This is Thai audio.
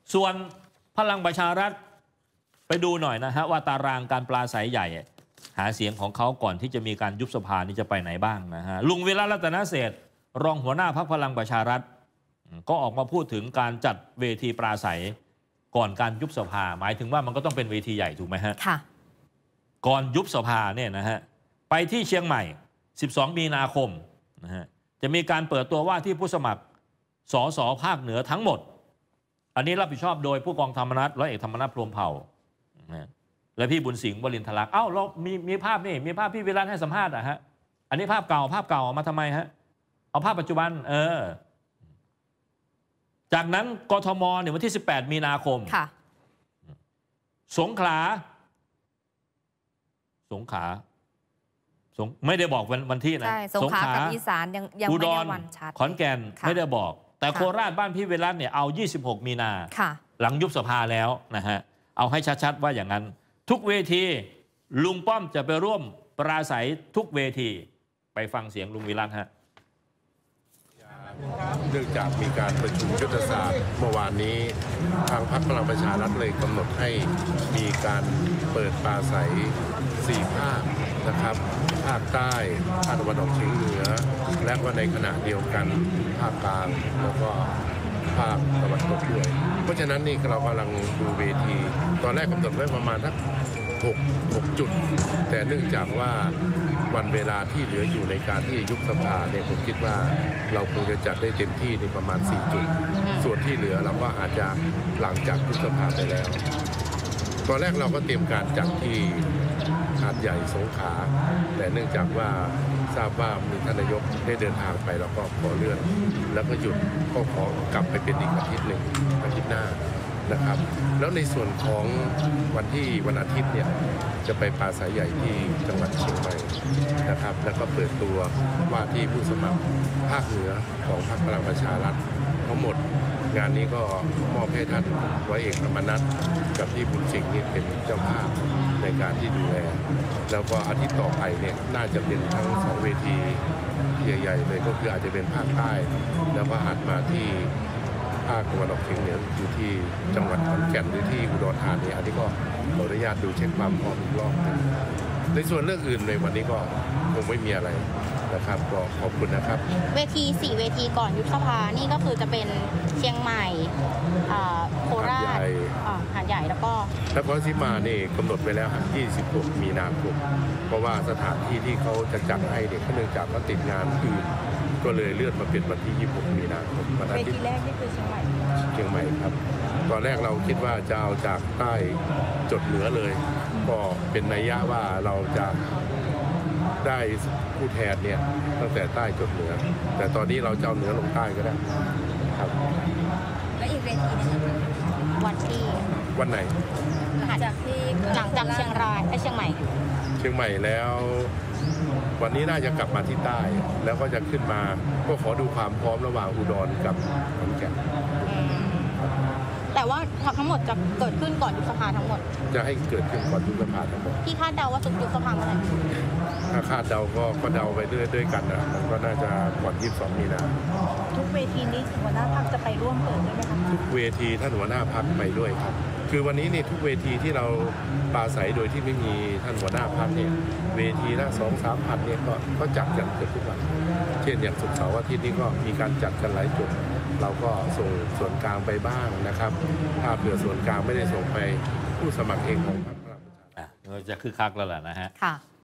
ส่วนพลังประชารัฐไปดูหน่อยนะฮะว่าตารางการปราศัยใหญ่หาเสียงของเขาก่อนที่จะมีการยุบสภานี่จะไปไหนบ้างนะฮะลุงวิระ รัตนเศรษฐ์รองหัวหน้าพรรคพลังประชารัฐก็ออกมาพูดถึงการจัดเวทีปราศัยก่อนการยุบสภาหมายถึงว่ามันก็ต้องเป็นเวทีใหญ่ถูกไหมฮะค่ะก่อนยุบสภาเนี่ยนะฮะไปที่เชียงใหม่12 มีนาคมนะฮะจะมีการเปิดตัวว่าที่ผู้สมัครสสภาคเหนือทั้งหมดอันนี้รับผิดชอบโดยผู้กองธรรมนัสร้อยเอกธรรมนัสพรหมเผ่าและพี่บุญสิงห์วลินทลักษณ์เอ้าเรามีภาพนี่มีภาพพี่วิรัติให้สัมภาษณ์ฮะอันนี้ภาพเก่าเอามาทำไมฮะเอาภาพปัจจุบันจากนั้นกทมเนี่ยวันที่18 มีนาคมสงขลาไม่ได้บอกวันที่นะสงขลากับอีสานยังไม่ได้วันชัดขอนแก่นไม่ได้บอกแต่โคราชบ้านพี่วิรัติเนี่ยเอา26 มีนาหลังยุบสภาแล้วนะฮะเอาให้ชัดๆว่าอย่างนั้นทุกเวทีลุงป้อมจะไปร่วมปราศัยทุกเวทีไปฟังเสียงลุงวิรัติฮะเนื่องจากมีการประชุมยุทธศาสตร์เมื่อวานนี้ทางพรรคพลังประชารัฐเลยกำหนดให้มีการเปิดปราศัย4 ภาคนะครับภาคใต้ภาคตะวันออกเฉียงเหนือและก็ในขณะเดียวกันภาคกลางแล้วก็ภาคตะวันตกด้วยเพราะฉะนั้นนี่เรากำลังดูเวทีตอนแรกกำหนดไว้ประมาณสัก6 จุดแต่เนื่องจากว่าวันเวลาที่เหลืออยู่ในการที่ยุบสภาเนี่ยผมคิดว่าเราคงจะจัดได้เต็มที่ในประมาณ4 จุดส่วนที่เหลือเราก็อาจจะหลังจากยุบสภาไปแล้วตอนแรกเราก็เตรียมการจัดที่หาดใหญ่สงขลาแต่เนื่องจากว่าทราบว่ามีท่านนายกได้เดินทางไปเราก็ขอเลื่อนแล้วก็หยุดก็ขอกลับไปเป็นอีกอาทิตย์หนึ่งอาทิตย์หน้านะครับแล้วในส่วนของวันอาทิตย์เนี่ยจะไปปราศัยใหญ่ที่จังหวัดเชียงใหม่นะครับแล้วก็เปิดตัวว่าที่ผู้สมัครภาคเหนือของพรรคพลังประชารัฐทั้งหมดงานนี้ก็มอบให้ท่านร้อยเอกธรรมนัสกับพี่บุญสิงห์นี่เป็นเจ้าภาพในการที่ดูแลแล้วก็อาทิตย์ต่อไปเนี่ยน่าจะเป็นทั้ง2 เวทีใหญ่ๆเลยก็คืออาจจะเป็นภาคใต้แล้วก็อาจมาที่ภาคตะวันออกเฉียงเหนืออยู่ที่จังหวัดขอนแก่นหรือที่อุดรธานีอันนี้ก็ขออนุญาตดูเช็คความพร้อมอีกรอบในส่วนเรื่องอื่นในวันนี้ก็คงไม่มีอะไรนะครับก็ขอบคุณนะครับเวที4 เวทีก่อนยุบสภานี่ก็คือจะเป็นเชียงใหม่โคราชหาดใหญ่แล้วก็ที่มานี่กำหนดไปแล้ว26 มีนาคมเพราะว่าสถานที่ที่เขาจะจัดให้เนี่ยเนื่องจากเขาติดงานอื่นก็เลยเลื่อนมาเป็นวันที่26 มีนาคมเวทีแรกนี่คือเชียงใหม่ครับตอนแรกเราคิดว่าจะเอาจากใต้จดเหนือเลยก็เป็นนัยยะว่าเราจะได้ผู้แทนเนี่ยตั้งแต่ใต้จดเหนือแต่ตอนนี้เราจะเอาเหนือลงใต้ก็ได้ครับและอีกเวทีนึงวันไหนหลังจากเชียงรายเชียงใหม่แล้ววันนี้น่าจะกลับมาที่ใต้แล้วก็จะขึ้นมาก็ขอดูความพร้อมระหว่างอุดรกับขอนแก่นแต่ว่าทั้งหมดจะเกิดขึ้นก่อนยุบสภาทั้งหมดจะให้เกิดขึ้นก่อนยุบสภาทั้งหมดที่คาดเดาว่าจะยุบสภาเมื่อไหร่ถ้าคาดเดาก็เดาไปด้วยกันนะมันก็น่าจะก่อน22 มีนาทุกเวทีนี้หัวหน้าพรรคจะไปร่วมเปิดด้วยไหมคะทุกเวทีท่านหัวหน้าพรรคไปด้วยครับคือวันนี้นี่ทุกเวทีที่เราปราศัยโดยที่ไม่มีท่านหัวหน้าพรรคเนี่ยเวทีละ2-3 พันเนี่ยก็จัดกันเกือบทุกวันเช่นอย่างศุกร์เสาร์อาทิตย์นี้ก็มีการจัดกันหลายจุดเราก็ส่งส่วนกลางไปบ้างนะครับถ้าเผื่อส่วนกลางไม่ได้ส่งไปผู้สมัครเองของพรรคพลังประชารัฐจะคึกคักแล้วแหละนะฮะ